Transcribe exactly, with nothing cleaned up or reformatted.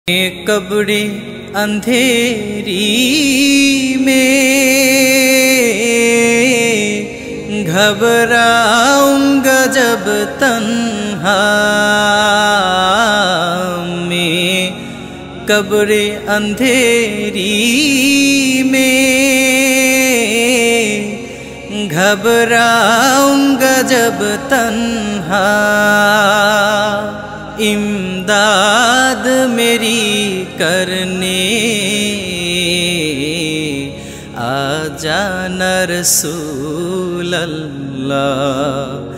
कब्रे अंधेरी में घबराऊंगा जब तन्हा में, कब्रे अंधेरी में घबराऊंगा जब तन्हा। इमदाद मेरी करने आ जाना रसूल अल्लाह।